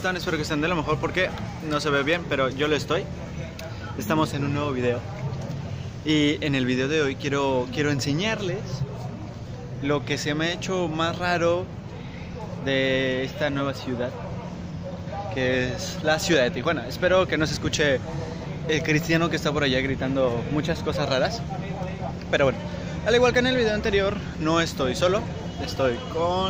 están? Espero que estén de lo mejor porque no se ve bien, pero yo lo estoy. Estamos en un nuevo video. Y en el video de hoy quiero enseñarles lo que se me ha hecho más raro de esta nueva ciudad, que es la ciudad de Tijuana. Espero que no se escuche el cristiano que está por allá gritando muchas cosas raras. Pero bueno, al igual que en el video anterior, no estoy solo, estoy con...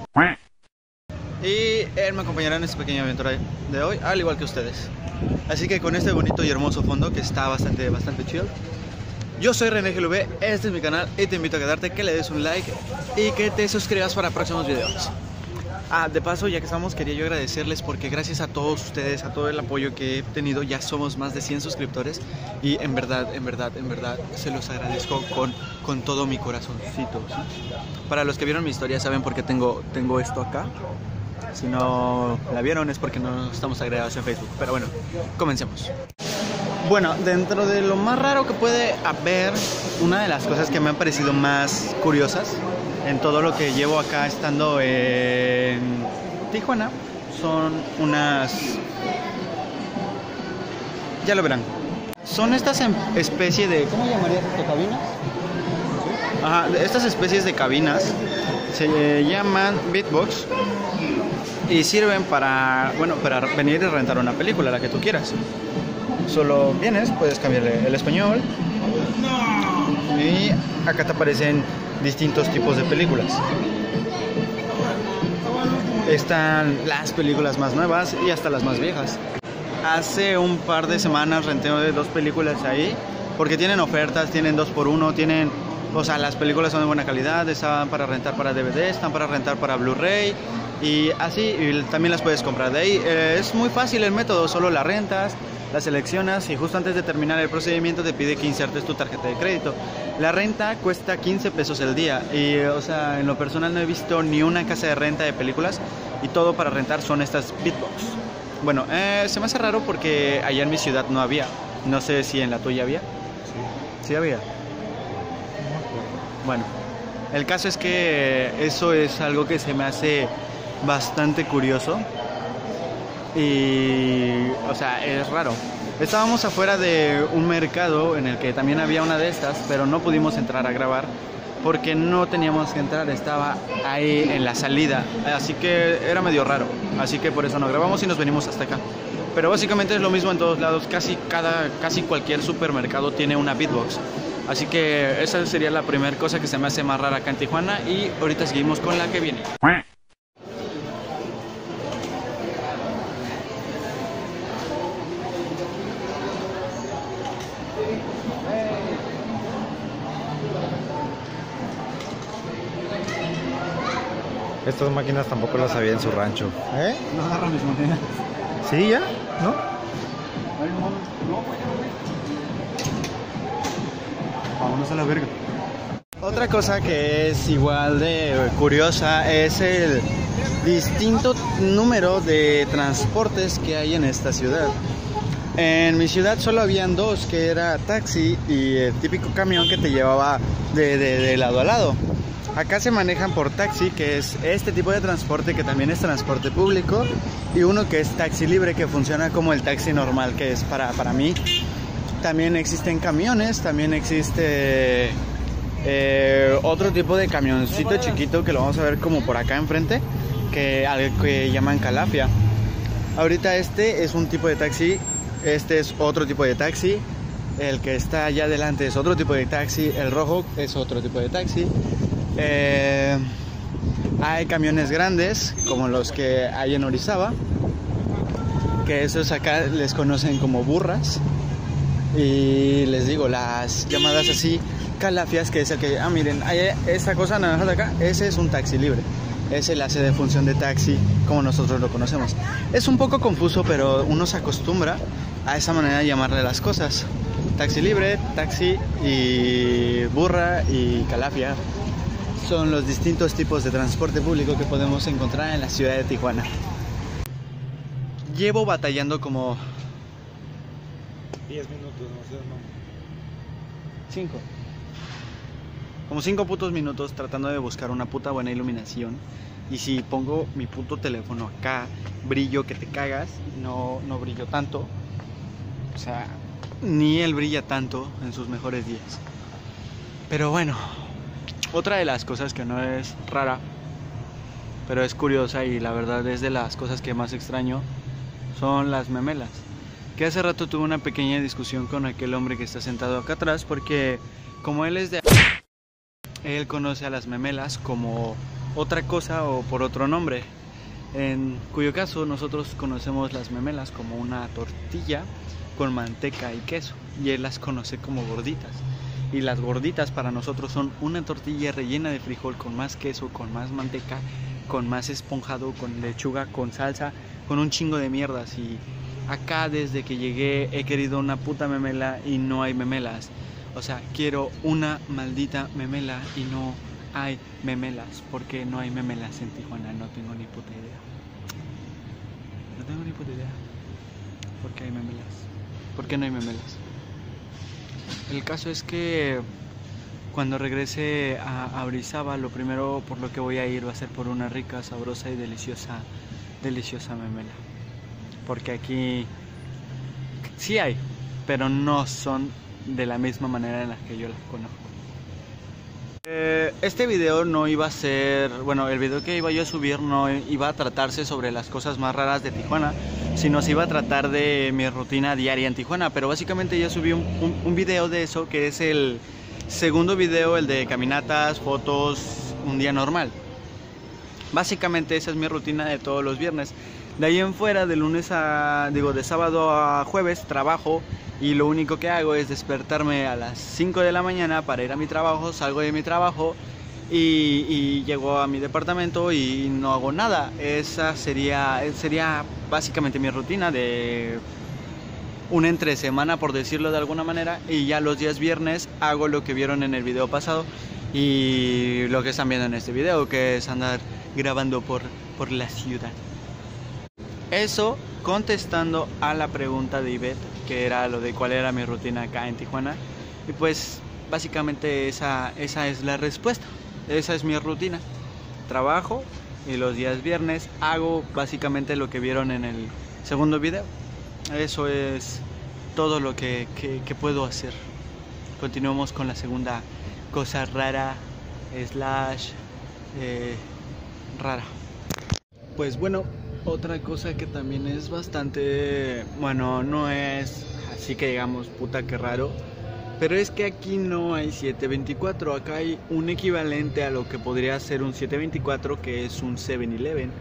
Y él me acompañará en esta pequeña aventura de hoy, al igual que ustedes. Así que con este bonito y hermoso fondo, que está bastante chill, yo soy René GLV, este es mi canal y te invito a quedarte, que le des un like y que te suscribas para próximos videos. De paso, ya que estamos, quería yo agradecerles porque gracias a todos ustedes, a todo el apoyo que he tenido, ya somos más de 100 suscriptores y en verdad, se los agradezco con todo mi corazoncito, ¿sí? Para los que vieron mi historia saben por qué tengo esto acá. Si no la vieron es porque no estamos agregados en Facebook. Pero bueno, comencemos. Bueno, dentro de lo más raro que puede haber, una de las cosas que me han parecido más curiosas en todo lo que llevo acá estando en Tijuana son unas... Ya lo verán. Son estas especies de... ¿Cómo llamarías esto? ¿Cabinas? Ajá, estas especies de cabinas se llaman beatbox y sirven para, bueno, para venir y rentar una película, la que tú quieras. Solo vienes, puedes cambiarle el español y acá te aparecen distintos tipos de películas. Están las películas más nuevas y hasta las más viejas. Hace un par de semanas renté 2 películas ahí porque tienen ofertas, tienen 2x1, tienen... O sea, las películas son de buena calidad, están para rentar para DVD, están para rentar para Blu-ray y así, y también las puedes comprar de ahí. Es muy fácil el método, solo la rentas, la seleccionas y justo antes de terminar el procedimiento te pide que insertes tu tarjeta de crédito. La renta cuesta 15 pesos el día y, o sea, en lo personal no he visto ni una casa de renta de películas y todo para rentar son estas beatbox. Bueno, se me hace raro porque allá en mi ciudad no había, no sé si en la tuya había. Sí había. Bueno, el caso es que eso es algo que se me hace bastante curioso y, o sea, es raro. Estábamos afuera de un mercado en el que también había una de estas, pero no pudimos entrar a grabar porque no teníamos que entrar, estaba ahí en la salida, así que era medio raro, así que por eso no grabamos y nos venimos hasta acá. Pero básicamente es lo mismo en todos lados, casi cualquier supermercado tiene una beatbox. Así que esa sería la primera cosa que se me hace más rara acá en Tijuana y ahorita seguimos con la que viene. Estas máquinas tampoco las había en su rancho. No agarra mis monedas. ¿Sí ya? ¿No? Vámonos a la verga. Otra cosa que es igual de curiosa es el distinto número de transportes que hay en esta ciudad. En mi ciudad solo habían 2, que era taxi y el típico camión que te llevaba de lado a lado. Acá se manejan por taxi, que es este tipo de transporte que también es transporte público, y uno que es taxi libre, que funciona como el taxi normal, que es para mí. También existen camiones, también existe otro tipo de camioncito chiquito que lo vamos a ver como por acá enfrente, al que llaman calafia. Ahorita este es un tipo de taxi, este es otro tipo de taxi, el que está allá adelante es otro tipo de taxi, el rojo es otro tipo de taxi. Hay camiones grandes como los que hay en Orizaba, que esos acá les conocen como burras. Y les digo, las llamadas así, calafias, que es el que, miren, esta cosa naranja de acá, ese es un taxi libre. Ese hace de función de taxi como nosotros lo conocemos. Es un poco confuso, pero uno se acostumbra a esa manera de llamarle las cosas. Taxi libre, taxi y burra y calafia son los distintos tipos de transporte público que podemos encontrar en la ciudad de Tijuana. Llevo batallando como 10 minutos, no sé, no. 5. Como 5 putos minutos tratando de buscar una puta buena iluminación Y si pongo mi puto teléfono acá, brillo que te cagas, no brillo tanto. O sea, ni él brilla tanto en sus mejores días. Pero bueno, otra de las cosas que no es rara, pero es curiosa y la verdad es de las cosas que más extraño, son las memelas. Que hace rato tuve una pequeña discusión con aquel hombre que está sentado acá atrás, porque como él es de... él conoce a las memelas como otra cosa o por otro nombre, en cuyo caso nosotros conocemos las memelas como una tortilla con manteca y queso, y él las conoce como gorditas. Y las gorditas para nosotros son una tortilla rellena de frijol con más queso, con más manteca, con más esponjado, con lechuga, con salsa, con un chingo de mierdas. Y acá desde que llegué he querido una puta memela y no hay memelas. O sea, quiero una maldita memela y no hay memelas. ¿Por qué no hay memelas en Tijuana? No tengo ni puta idea. No tengo ni puta idea. ¿Por qué hay memelas? ¿Por qué no hay memelas? El caso es que cuando regrese a Orizaba, lo primero por lo que voy a ir va a ser por una rica, sabrosa y deliciosa memela. Porque aquí sí hay, pero no son de la misma manera en la que yo las conozco. Este video no iba a ser, bueno, el video que iba yo a subir no iba a tratarse sobre las cosas más raras de Tijuana, sino se iba a tratar de mi rutina diaria en Tijuana. Pero básicamente ya subí un video de eso, que es el segundo video, el de caminatas, fotos, un día normal. Básicamente esa es mi rutina de todos los viernes. De ahí en fuera, de sábado a jueves trabajo, y lo único que hago es despertarme a las 5 de la mañana para ir a mi trabajo. Salgo de mi trabajo y llego a mi departamento y no hago nada. Esa sería básicamente mi rutina de una entresemana, por decirlo de alguna manera. Y ya los días viernes hago lo que vieron en el video pasado y lo que están viendo en este video, que es andar grabando por la ciudad. Eso contestando a la pregunta de Ivette, que era lo de cuál era mi rutina acá en Tijuana. Y pues básicamente esa es la respuesta. Esa es mi rutina. Trabajo y los días viernes hago básicamente lo que vieron en el segundo video. Eso es todo lo que puedo hacer. Continuamos con la segunda cosa rara / rara. Pues bueno, otra cosa que también es bastante, bueno, no es así que digamos puta que raro, pero es que aquí no hay 724. Acá hay un equivalente a lo que podría ser un 724, que es un 7-Eleven.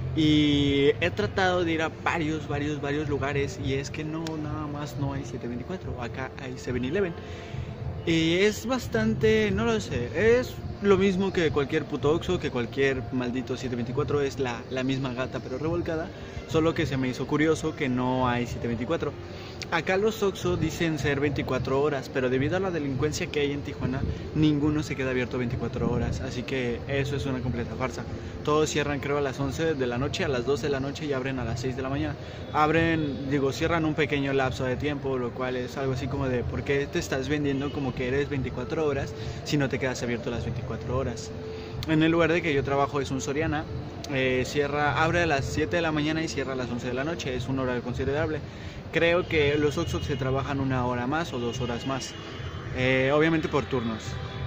Y he tratado de ir a varios lugares, y es que nada más no hay 724. Acá hay 7-Eleven. Y es bastante, no lo sé, es lo mismo que cualquier puto Oxxo, que cualquier maldito 724, es la misma gata pero revolcada, solo que se me hizo curioso que no hay 724. Acá los Oxxo dicen ser 24 horas, pero debido a la delincuencia que hay en Tijuana, ninguno se queda abierto 24 horas, así que eso es una completa farsa. Todos cierran creo a las 11 de la noche, a las 12 de la noche, y abren a las 6 de la mañana. Cierran un pequeño lapso de tiempo, lo cual es algo así como de ¿por qué te estás vendiendo como que eres 24 horas si no te quedas abierto las 24 horas? En el lugar de que yo trabajo es un Soriana, abre a las 7 de la mañana y cierra a las 11 de la noche, es un horario considerable. Creo que los Oxxo se trabajan 1 hora más o 2 horas más, obviamente por turnos.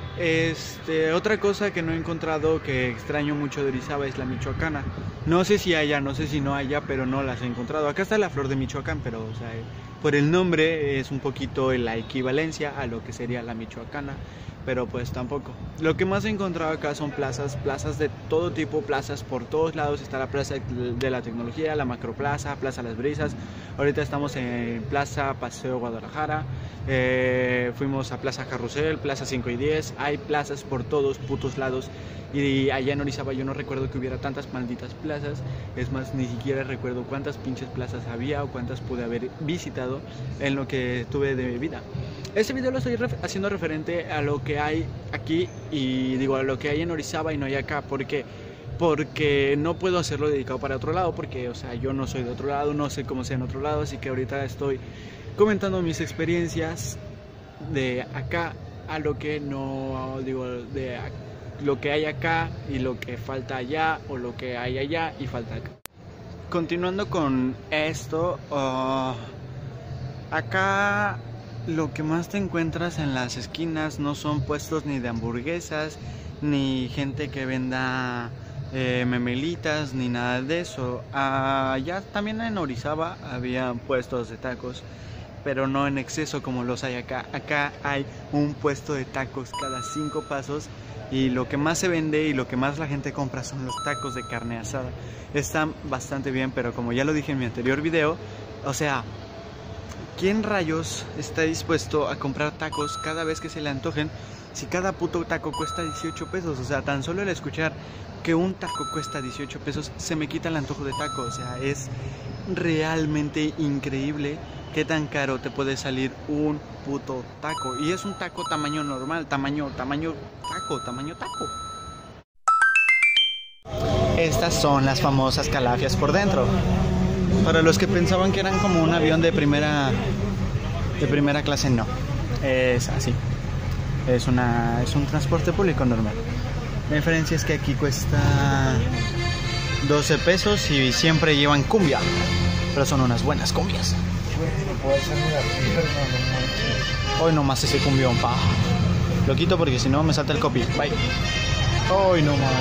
Otra cosa que no he encontrado, que extraño mucho de Orizaba, es la michoacana. No sé si haya, no sé si no haya, pero no las he encontrado. Acá está la flor de Michoacán, pero o sea, por el nombre es un poquito la equivalencia a lo que sería la michoacana, pero pues tampoco. Lo que más he encontrado acá son plazas de todo tipo, plazas por todos lados. Está la Plaza de la Tecnología, la Macroplaza, Plaza Las Brisas. Ahorita estamos en Plaza Paseo Guadalajara, fuimos a Plaza Carrusel, Plaza 5 y 10. Hay plazas por todos putos lados. Y allá en Orizaba yo no recuerdo que hubiera tantas malditas plazas. Es más, ni siquiera recuerdo cuántas pinches plazas había o cuántas pude haber visitado en lo que tuve de mi vida. Este video lo estoy haciendo referente a lo que hay aquí, y digo a lo que hay en Orizaba y no hay acá. Porque no puedo hacerlo dedicado para otro lado, porque o sea, yo no soy de otro lado, no sé cómo sea en otro lado, así que ahorita estoy comentando mis experiencias de acá a lo que no digo de lo que hay acá y lo que falta allá, o lo que hay allá y falta acá. Continuando con esto, acá lo que más te encuentras en las esquinas no son puestos ni de hamburguesas, ni gente que venda memelitas, ni nada de eso. Allá también en Orizaba había puestos de tacos, pero no en exceso como los hay acá. Acá hay un puesto de tacos cada 5 pasos y lo que más se vende y lo que más la gente compra son los tacos de carne asada. Están bastante bien, pero como ya lo dije en mi anterior video, o sea, ¿quién rayos está dispuesto a comprar tacos cada vez que se le antojen si cada puto taco cuesta 18 pesos? O sea, tan solo el escuchar que un taco cuesta 18 pesos se me quita el antojo de taco. O sea, es realmente increíble qué tan caro te puede salir un puto taco. Y es un taco tamaño normal, tamaño taco. Estas son las famosas calafias por dentro. Para los que pensaban que eran como un avión de primera clase, no. Es así. Es un transporte público normal. La diferencia es que aquí cuesta 12 pesos y siempre llevan cumbia. Pero son unas buenas cumbias. Hoy nomás ese cumbión, pa. Lo quito porque si no me salta el copy. Bye. Hoy nomás.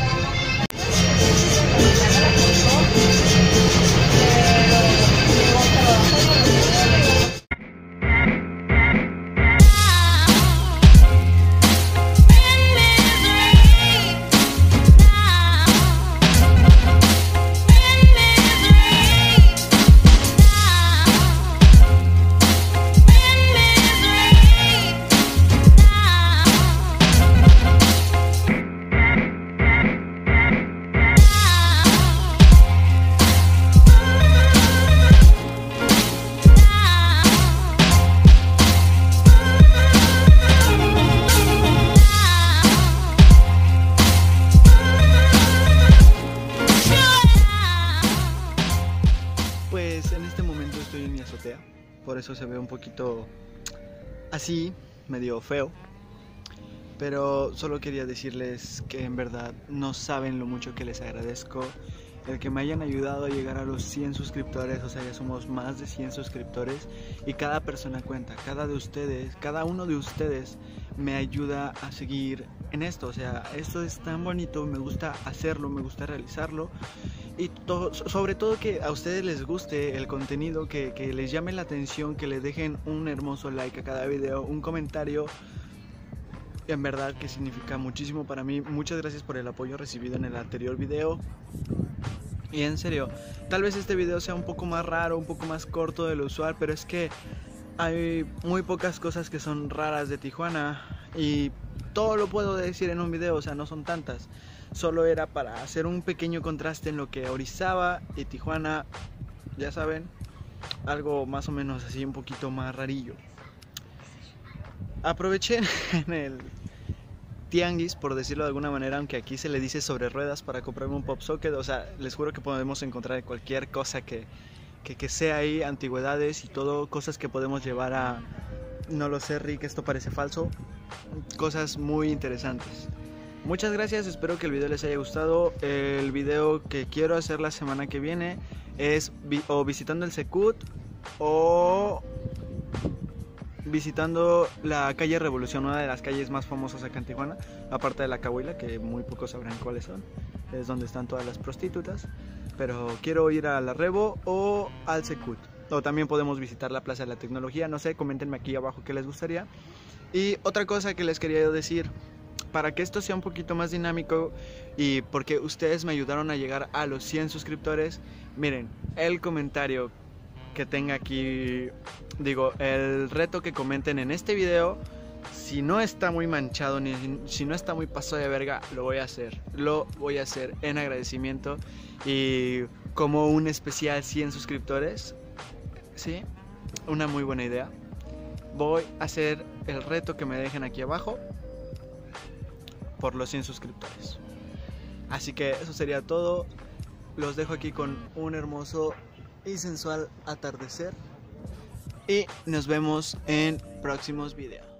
Por eso se ve un poquito así, medio feo. Pero solo quería decirles que en verdad no saben lo mucho que les agradezco el que me hayan ayudado a llegar a los 100 suscriptores. O sea, ya somos más de 100 suscriptores y cada persona cuenta. Cada uno de ustedes me ayuda a seguir en esto. O sea, esto es tan bonito, me gusta hacerlo, me gusta realizarlo. Y sobre todo que a ustedes les guste el contenido, que les llame la atención, que le dejen un hermoso like a cada video, un comentario. En verdad que significa muchísimo para mí. Muchas gracias por el apoyo recibido en el anterior video. Y en serio, tal vez este video sea un poco más raro, un poco más corto de lo usual, pero es que hay muy pocas cosas que son raras de Tijuana y todo lo puedo decir en un video, o sea, no son tantas. Solo era para hacer un pequeño contraste en lo que Orizaba y Tijuana, ya saben, algo más o menos así, un poquito más rarillo. Aproveché en el tianguis, por decirlo de alguna manera, aunque aquí se le dice sobre ruedas, para comprarme un pop socket. O sea, les juro que podemos encontrar cualquier cosa que sea ahí, antigüedades y todo, cosas que podemos llevar a, no lo sé, Rick, esto parece falso, cosas muy interesantes. Muchas gracias, espero que el video les haya gustado. El video que quiero hacer la semana que viene es o visitando el Secut o visitando la calle Revolución, una de las calles más famosas acá en Tijuana, aparte de la Cahuila, que muy pocos sabrán cuáles son. Es donde están todas las prostitutas. Pero quiero ir a la Revo o al Secut. O también podemos visitar la Plaza de la Tecnología, no sé, coméntenme aquí abajo qué les gustaría. Y otra cosa que les quería decir, para que esto sea un poquito más dinámico y porque ustedes me ayudaron a llegar a los 100 suscriptores, miren, el comentario que tenga aquí, digo, el reto que comenten en este video, si no está muy manchado ni si no está muy pasado de verga, lo voy a hacer en agradecimiento y como un especial 100 suscriptores. Sí, una muy buena idea. Voy a hacer el reto que me dejen aquí abajo por los 100 suscriptores. Así que eso sería todo. Los dejo aquí con un hermoso y sensual atardecer y nos vemos en próximos videos.